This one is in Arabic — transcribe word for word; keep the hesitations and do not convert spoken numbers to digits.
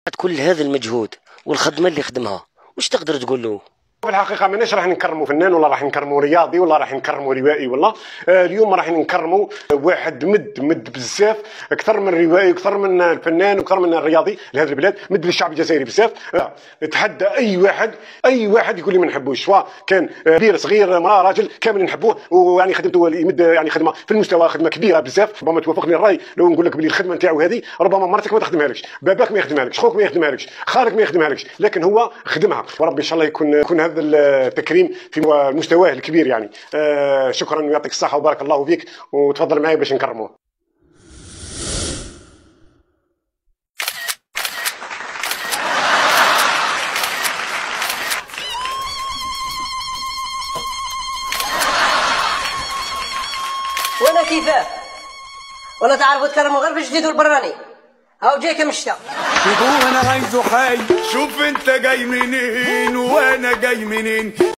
كل هذا المجهود والخدمه اللي خدمها واش تقدر تقول له؟ في الحقيقه ماناش راح نكرموا فنان ولا راح نكرموا رياضي ولا راح نكرموا روائي ولا آه اليوم راح نكرموا واحد مد مد بزاف اكثر من روائي اكثر من الفنان واكثر من الرياضي لهذه البلاد، مد للشعب الجزائري بزاف. آه نتحدى اي واحد اي واحد يقول لي ما نحبوش، سواء كان كبير صغير امراه راجل كامل نحبوه، ويعني خدمته يمد يعني خدمه في المستوى خدمه كبيره بزاف. ربما توافقني الراي لو نقول لك بلي الخدمه نتاعو هذه ربما مرتك ما تخدمها لكش، باباك ما يخدمها لكش، خوك ما يخدمها لكش، خالك ما يخدمها لكش، لكن هو خدمها. وربي ان شاء الله يكون يكون هذا التكريم في مستواه الكبير يعني. آه شكرا ويعطيك الصحه وبارك الله فيك، وتفضل معي باش نكرموه. وانا كيفاه ولا تعرفوا تكرموا غير في الجديد والبراني. هاو جاي كم الشتا شوفوا انا عايزه حي، شوف انت جاي منين وانا جاي منين.